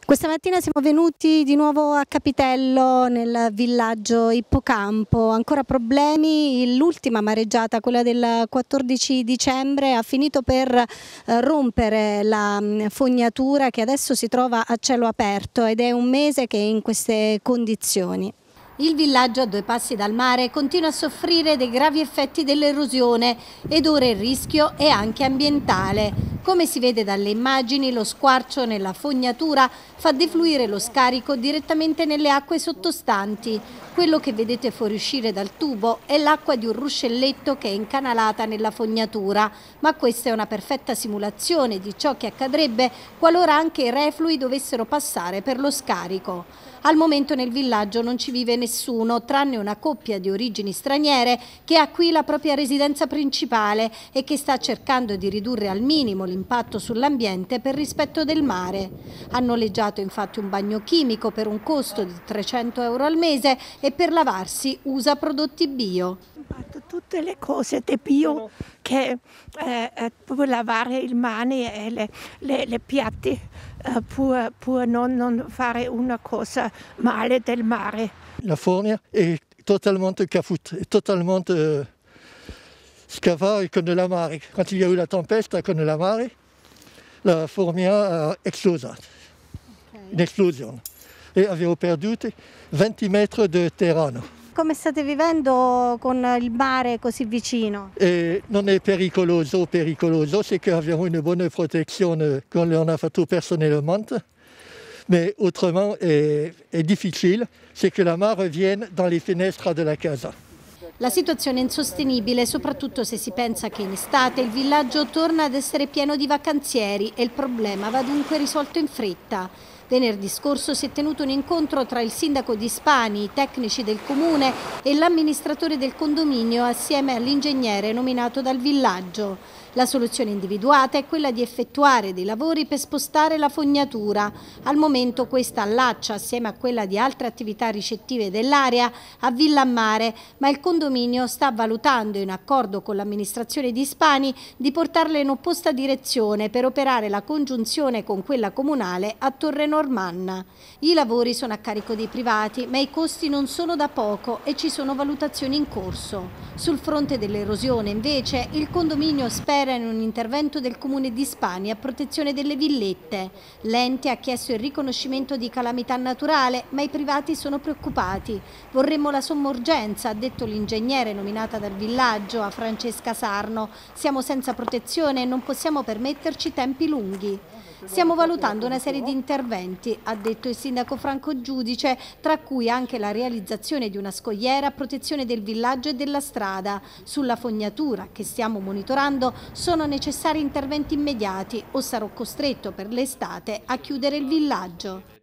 Questa mattina siamo venuti di nuovo a Capitello, nel villaggio Ippocampo. Ancora problemi, l'ultima mareggiata, quella del 14 dicembre, ha finito per rompere la fognatura che adesso si trova a cielo aperto ed è un mese che è in queste condizioni. Il villaggio, a 2 passi dal mare, continua a soffrire dei gravi effetti dell'erosione ed ora il rischio è anche ambientale. Come si vede dalle immagini, lo squarcio nella fognatura fa defluire lo scarico direttamente nelle acque sottostanti. Quello che vedete fuoriuscire dal tubo è l'acqua di un ruscelletto che è incanalata nella fognatura, ma questa è una perfetta simulazione di ciò che accadrebbe qualora anche i reflui dovessero passare per lo scarico. Al momento nel villaggio non ci vive nessuno, tranne una coppia di origini straniere che ha qui la propria residenza principale e che sta cercando di ridurre al minimo l'impatto sull'ambiente per rispetto del mare. Ha noleggiato infatti un bagno chimico per un costo di 300 euro al mese e per lavarsi usa prodotti bio. Tutte le cose di bio che per lavare il mani e le piatti per non fare una cosa male del mare. La fornia est totalement cafoute, est totalement scavata con la mare. Quand il y a eu la tempesta con la mare, la fornia a explosato, un'esplosione, e abbiamo perduto 20 metri di terreno. Come state vivendo con il mare così vicino? Non è pericoloso, c'est che abbiamo una buona protezione come l'abbiamo fatto personnellement, mais autrement è difficile, c'est que la mare viene dans les fenêtres de la casa. La situazione è insostenibile, soprattutto se si pensa che in estate il villaggio torna ad essere pieno di vacanzieri e il problema va dunque risolto in fretta. Venerdì scorso si è tenuto un incontro tra il sindaco di Spani, i tecnici del comune e l'amministratore del condominio assieme all'ingegnere nominato dal villaggio. La soluzione individuata è quella di effettuare dei lavori per spostare la fognatura. Al momento questa allaccia, assieme a quella di altre attività ricettive dell'area, a Villammare, ma il condominio sta valutando, in accordo con l'amministrazione di Spani, di portarla in opposta direzione per operare la congiunzione con quella comunale a Torre Normanna. I lavori sono a carico dei privati, ma i costi non sono da poco e ci sono valutazioni in corso. Sul fronte dell'erosione, invece, il condominio spera in un intervento del comune di Spani a protezione delle villette. L'ente ha chiesto il riconoscimento di calamità naturale, ma i privati sono preoccupati. Vorremmo la somma urgenza, ha detto l'ingegnere nominata dal villaggio a Francesca Sarno. Siamo senza protezione e non possiamo permetterci tempi lunghi. Stiamo valutando una serie di interventi, ha detto il sindaco Franco Giudice, tra cui anche la realizzazione di una scogliera a protezione del villaggio e della strada. Sulla fognatura, che stiamo monitorando, sono necessari interventi immediati o sarò costretto per l'estate a chiudere il villaggio.